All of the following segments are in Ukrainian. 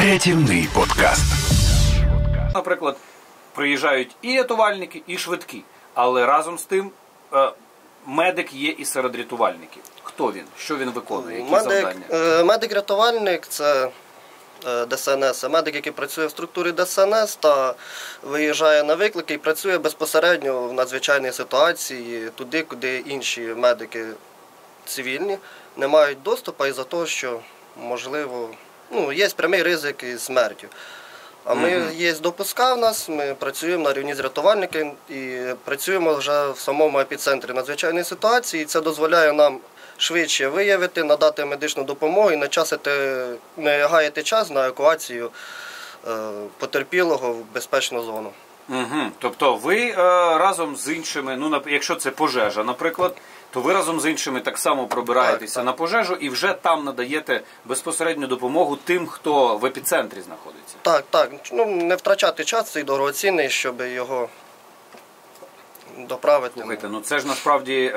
Рятівний подкаст. Наприклад, приїжджають і рятувальники, і швидкі. Але разом з тим медик є і серед рятувальників. Хто він? Що він виконує? Які завдання? Медик-рятувальник – це ДСНС. Медик, який працює в структурі ДСНС та виїжджає на виклики і працює безпосередньо в надзвичайній ситуації туди, куди інші медики цивільні не мають доступу із-за того, що, можливо, є прямий ризик із смертю. А ми є допуска в нас, ми працюємо на рівні з рятувальниками і працюємо вже в самому епіцентрі надзвичайної ситуації. Це дозволяє нам швидше виявити, надати медичну допомогу і не гаяти час на евакуацію потерпілого в безпечну зону. Тобто ви разом з іншими, якщо це пожежа, наприклад, то ви разом з іншими так само пробираєтеся на пожежу і вже там надаєте безпосередню допомогу тим, хто в епіцентрі знаходиться? Так. Не втрачати час цей дорогоцінний, щоб його доправити. Слухайте, це ж насправді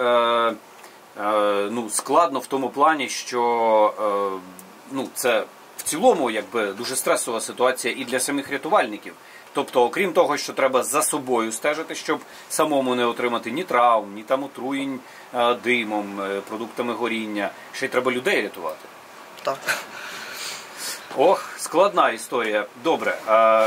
складно в тому плані, що це в цілому дуже стресова ситуація і для самих рятувальників. Тобто, окрім того, що треба за собою стежити, щоб самому не отримати ні травм, ні отруєнь димом, продуктами горіння, ще й треба людей рятувати. Так. Ох, складна історія. Добре.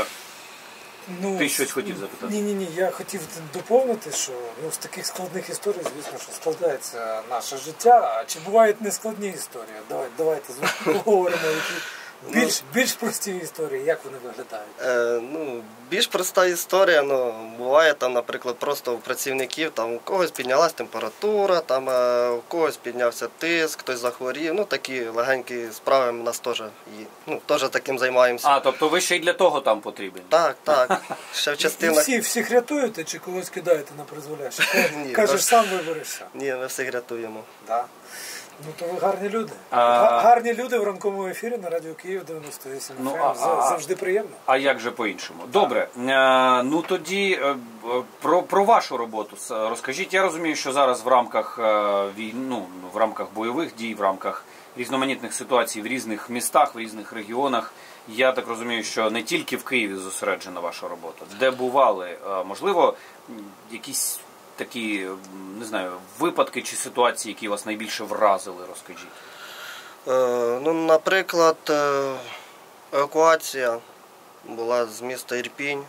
Ти щось хотів запитати? Ні, я хотів доповнити, що з таких складних історій, звісно, що складається наше життя. А чи бувають нескладні історії? Давайте поговоримо, які більш прості історії, як вони виглядають? Більш проста історія, буває там, наприклад, просто у працівників, у когось піднялась температура, у когось піднявся тиск, хтось захворів, такі легенькі справи у нас теж є. Теж таким займаємося. Тобто ви ще й для того там потрібні? Так. Ще в частинах... І всіх рятуєте чи когось кидаєте на призволяще? Кажеш, сам виберешся? Ні, ми всіх рятуємо. Так. То ви гарні люди. Гарні люди в ранковому ефірі на Радіо Київ 98 FM. Завжди приємно. А як же по-іншому? Добре. Тоді про вашу роботу розкажіть. Я розумію, що зараз в рамках в рамках бойових дій, в рамках різноманітних ситуацій в різних містах, в різних регіонах, я так розумію, що не тільки в Києві зосереджена ваша робота. Де бували, можливо, якісь такі, не знаю, випадки чи ситуації, які вас найбільше вразили, розкажіть? Наприклад, евакуація була з міста Ірпінь.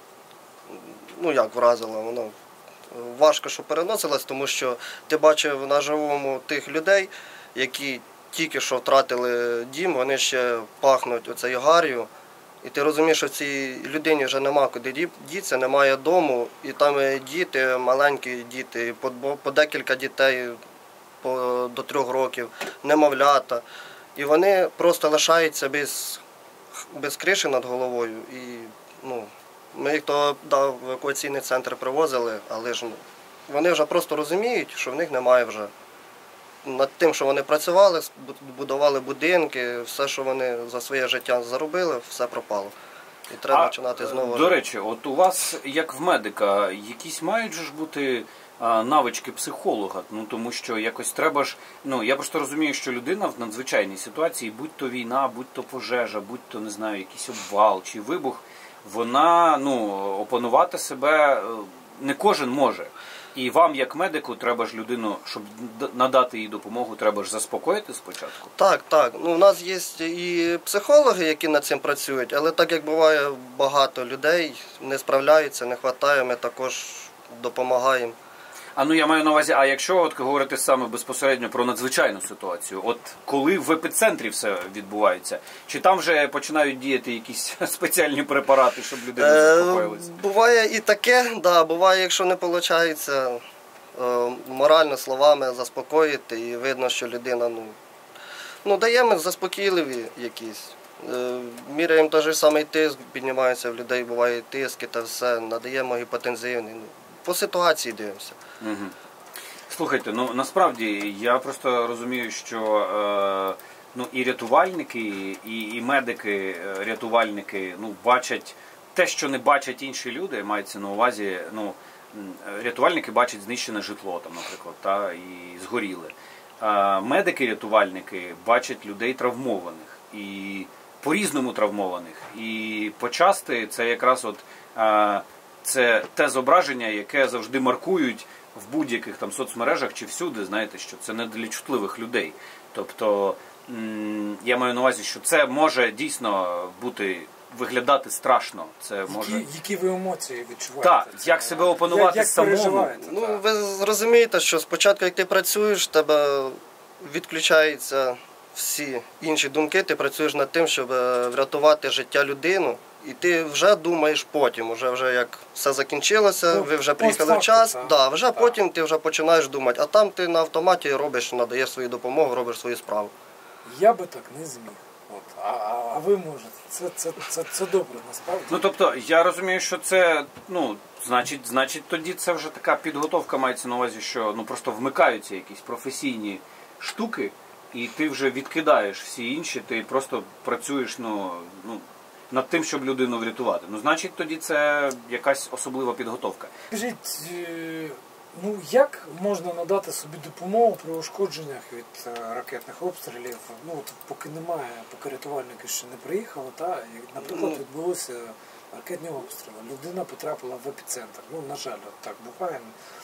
Як вразила, воно важко, що переносилось, тому що ти бачив на живому тих людей, які тільки що втратили дім, вони ще пахнуть оцею гар'ю. І ти розумієш, що цій людині вже нема куди дітися, немає дому, і там діти, маленькі діти, по декілька дітей до 3 років, немовлята. І вони просто лишаються без криші над головою. І, ми їх в евакуаційний центр привозили, але ж вони вже просто розуміють, що в них немає вже. Над тим, що вони працювали, будували будинки, все, що вони за своє життя заробили, все пропало. І треба починати знову. До речі, от у вас, як в медика, якісь мають ж бути навички психолога? Тому що якось треба ж, я просто розумію, що людина в надзвичайній ситуації, будь-то війна, будь-то пожежа, будь-то, не знаю, якийсь обвал чи вибух, вона, опанувати себе не кожен може. І вам, як медику, треба ж людину, щоб надати їй допомогу, треба ж заспокоїти спочатку? Так. У нас є і психологи, які над цим працюють, але так як буває, багато людей не справляються, не вистачає, ми також допомагаємо. Я маю на увазі, а якщо говорити саме безпосередньо про надзвичайну ситуацію, коли в епіцентрі все відбувається, чи там вже починають діяти якісь спеціальні препарати, щоб людина заспокоїлася? Буває і таке, буває, якщо не виходить морально, словами заспокоїти, і видно, що людина, даємо заспокійливі якісь. Міряємо той же самий тиск, піднімається в людей, буває тиски та все, надаємо гіпотензивний. По ситуації дивимося. Слухайте, насправді я просто розумію, що і рятувальники, і медики, рятувальники бачать те, що не бачать інші люди, мається на увазі, рятувальники бачать знищене житло, наприклад, і згоріле. Медики-рятувальники бачать людей травмованих. І по-різному травмованих. І почасти це якраз от це те зображення, яке завжди маркують в будь-яких там соцмережах чи всюди, знаєте, що це не для чутливих людей. Тобто я маю на увазі, що це може дійсно виглядати страшно. Це може... Які ви емоції відчуваєте? Так, як себе опанувати як самому. Ну, ви зрозумієте, що спочатку, як ти працюєш, в тебе відключаються всі інші думки, ти працюєш над тим, щоб врятувати життя людини, і ти вже думаєш потім, вже як все закінчилося, ви вже приїхали в час, вже потім ти вже починаєш думати, а там ти на автоматі робиш, надаєш свою допомогу, робиш свою справу. Я би так не зміг. А ви можете. Це добре, насправді. Ну, тобто, я розумію, що це, значить, тоді це вже така підготовка мається на увазі, що просто вмикаються якісь професійні штуки, і ти вже відкидаєш всі інші, ти просто працюєш, над тим, щоб людину врятувати. Значить, тоді це якась особлива підготовка. Скажіть, як можна надати собі допомогу при ушкодженнях від ракетних обстрілів? Поки немає, поки рятувальники ще не приїхали, і, наприклад, відбулося ракетні обстріли. Людина потрапила в епіцентр. На жаль, так буває.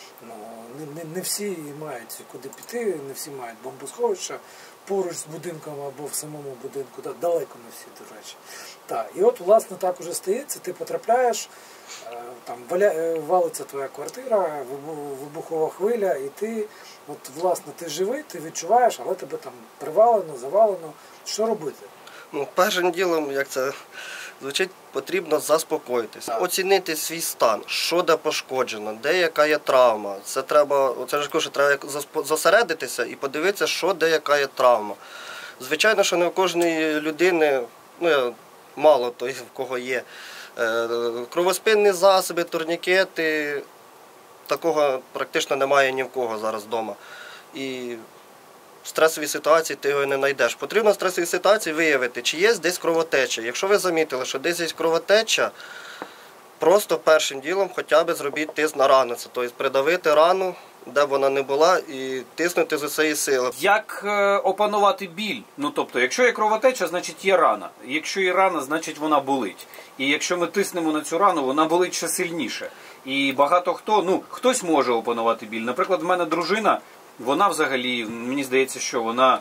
Не всі мають куди піти, не всі мають бомбосховища поруч з будинком або в самому будинку. Далеко не всі, до речі. І от, власне, так уже стається, ти потрапляєш, там валиться твоя квартира, вибухова хвиля, і ти, власне, ти живий, ти відчуваєш, але тебе там привалено, завалено. Що робити? Першим ділом, як це звучить, потрібно заспокоїтися, оцінити свій стан, що де пошкоджено, де яка є травма. Це треба зосередитися і подивитися, що де яка є травма. Звичайно, що не у кожної людини, мало той, в кого є кровоспинні засоби, турнікети, такого практично немає ні в кого зараз вдома. І в стресовій ситуації ти його не знайдеш. Потрібно в стресовій ситуації виявити, чи є десь кровотеча. Якщо ви замітили, що десь є кровотеча, просто першим ділом хоча б зробіть тиск на рану. Тобто придавити рану, де б вона не була, і тиснути з усієї сили. Як опанувати біль? Тобто, якщо є кровотеча, значить є рана. Якщо є рана, значить вона болить. І якщо ми тиснемо на цю рану, вона болить ще сильніше. І багато хтось може опанувати біль. Наприклад, в мене дружина, вона взагалі, мені здається, що вона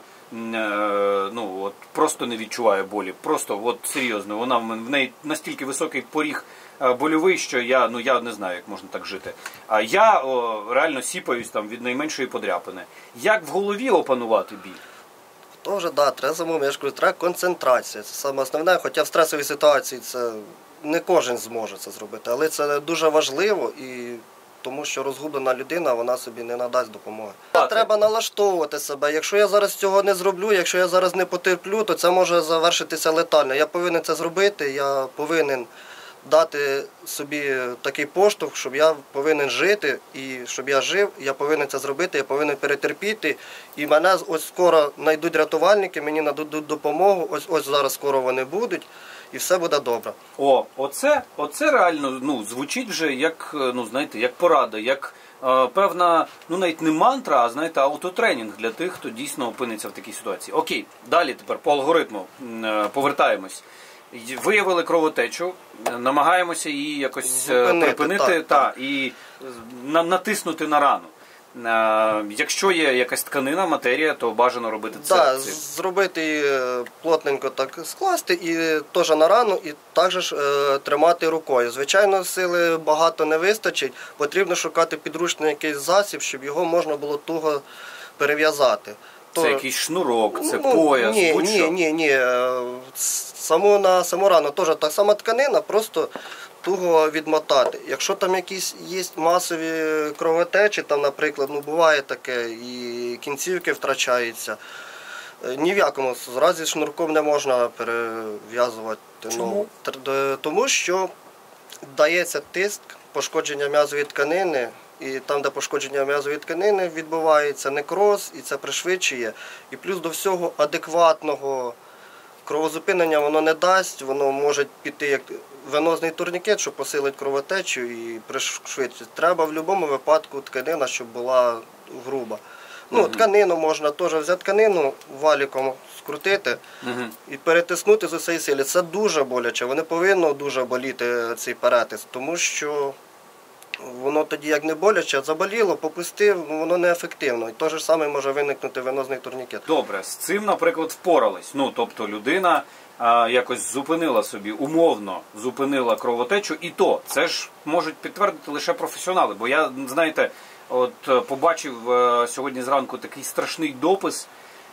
просто не відчуває болі. Просто, серйозно, в неї настільки високий поріг больовий, що я не знаю, як можна так жити. А я реально сіпаюсь там від найменшої подряпини. Як в голові опанувати біль? Тоже, треба концентрація. Це саме основне, хоча в стресовій ситуації це не кожен зможе це зробити, але це дуже важливо, тому що розгублена людина, вона собі не надасть допомоги. Треба налаштовувати себе. Якщо я зараз цього не зроблю, якщо я зараз не потерплю, то це може завершитися летально. Я повинен це зробити, я повинен дати собі такий поштовх, щоб я повинен жити, і щоб я жив, я повинен це зробити, я повинен перетерпіти. І мене скоро знайдуть рятувальники, мені нададуть допомогу, ось зараз скоро вони будуть, і все буде добре. Оце реально звучить вже як, як порада, як певна, навіть не мантра, а автотренінг для тих, хто дійсно опиниться в такій ситуації. Окей, далі тепер по алгоритму повертаємось. Виявили кровотечу, намагаємося її якось припинити і натиснути на рану. Якщо є якась тканина, матерія, то бажано робити це. Зробити її плотненько так скласти і теж на рану, і також тримати рукою. Звичайно, сили багато не вистачить, потрібно шукати підручний якийсь засіб, щоб його можна було туго перев'язати. Це якийсь шнурок, це пояс, будь-що? Ні. На саму рану теж та сама тканина, просто туго відмотати. Якщо там якісь є масові кровотечі, там, наприклад, буває таке, і кінцівки втрачаються, ні в якому разі шнурком не можна перев'язувати. Чому? Тому що дається тиск, пошкодження м'язової тканини, і там, де пошкодження м'язової тканини, відбувається некроз, і це пришвидшує. І плюс до всього адекватного кровозупинення воно не дасть, воно може піти як венозний турнікет, щоб посилити кровотечу і пришвидшити. Треба в будь-якому випадку тканина, щоб була груба. Тканину можна теж взяти тканину, валіком скрутити і перетиснути з усієї сили. Це дуже боляче, не повинно дуже боліти цей перетиск, тому що воно тоді як не боляче, заболіло, попустив, воно неефективно. І те ж саме може виникнути венозний турнікет. Добре, з цим, наприклад, впорались. Ну, тобто людина якось зупинила собі, умовно зупинила кровотечу, і то це ж можуть підтвердити лише професіонали. Бо я, знаєте, от побачив сьогодні зранку такий страшний допис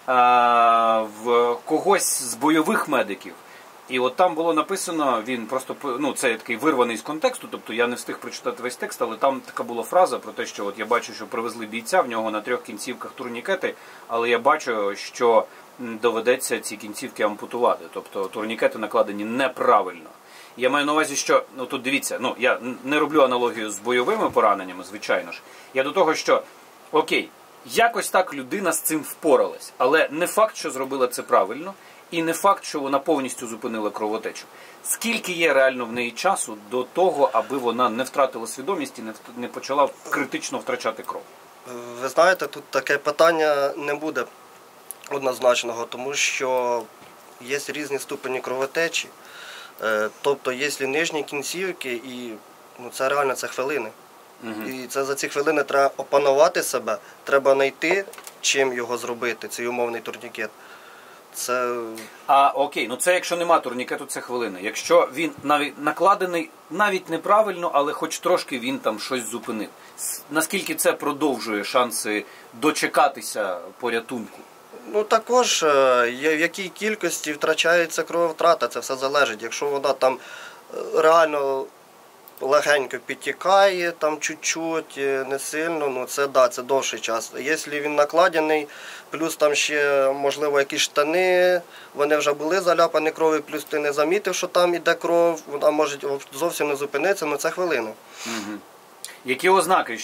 в когось з бойових медиків. І от там було написано, він просто, ну це такий вирваний з контексту, тобто я не встиг прочитати весь текст, але там така була фраза про те, що от я бачу, що привезли бійця, в нього на 3 кінцівках турнікети, але я бачу, що доведеться ці кінцівки ампутувати, тобто турнікети накладені неправильно. Я маю на увазі, що, ну тут дивіться, ну я не роблю аналогію з бойовими пораненнями, звичайно ж, я до того, що, окей, якось так людина з цим впоралась, але не факт, що зробила це правильно, і не факт, що вона повністю зупинила кровотечу. Скільки є реально в неї часу до того, аби вона не втратила свідомість і не почала критично втрачати кров? Ви знаєте, тут таке питання не буде однозначного, тому що є різні ступені кровотечі. Тобто є нижні кінцівки, і це реально це хвилини. І це за ці хвилини треба опанувати себе, треба знайти, чим його зробити, цей умовний турнікет. Це... Окей, ну це якщо нема турнікету, це хвилини. Якщо він навіть накладений навіть неправильно, але хоч трошки він там щось зупинив. Наскільки це продовжує шанси дочекатися порятунку? Ну також в якій кількості втрачається крововтрата, це все залежить. Якщо вона там реально легенько підтікає, там чуть-чуть, не сильно, ну це да, це довший час. Якщо він накладений, плюс там ще, можливо, якісь штани, вони вже були заляпані кров'ю, плюс ти не замітив, що там іде кров, вона може зовсім не зупинитися, ну це хвилини. Угу. Які ознаки,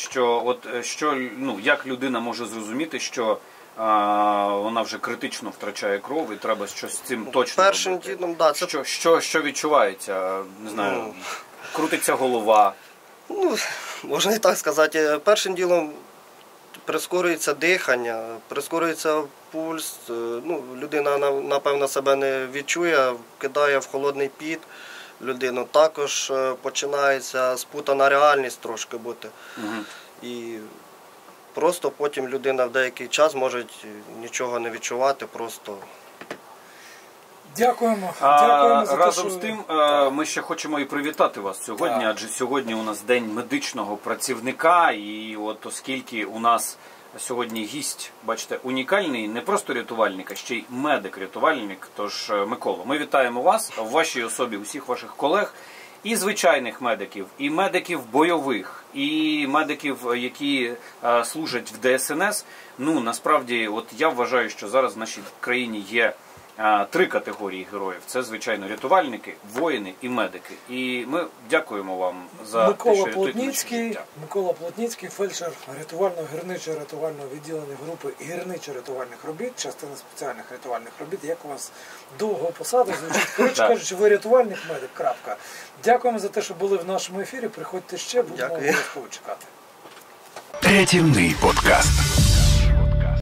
як людина може зрозуміти, що вона вже критично втрачає кров і треба щось з цим точно першим робити? ділом, да, це... Що відчувається? Не знаю, крутиться голова? Ну, можна і так сказати. Першим ділом прискорюється дихання, прискорюється пульс. Ну, людина, напевно, себе не відчує, кидає в холодний піт людину. Також починається спутана реальність трошки бути. І просто потім людина в деякий час може нічого не відчувати, просто... Дякуємо. Дякуємо за разом те, з тим, ми ще хочемо і привітати вас сьогодні, адже сьогодні у нас День медичного працівника, і от оскільки у нас сьогодні гість, бачите, унікальний, не просто рятувальник, а ще й медик-рятувальник, тож, Микола, ми вітаємо вас в вашій особі, усіх ваших колег, і звичайних медиків, і медиків бойових, і медиків, які служать в ДСНС. Ну, насправді, от я вважаю, що зараз в нашій країні є 3 категорії героїв. Це, звичайно, рятувальники, воїни і медики. І ми дякуємо вам за те, що рятуєте наше життя. Микола Плотніцький, фельдшер гірничо-рятувального відділення групи гірничо-рятувальних робіт, частина спеціальних рятувальних робіт. Як у вас довго посада звучить? Коротше кажучи, ви рятувальник, медик, крапка. Дякуємо за те, що були в нашому ефірі. Приходьте ще, будемо обов'язково чекати. Рятівний подкаст.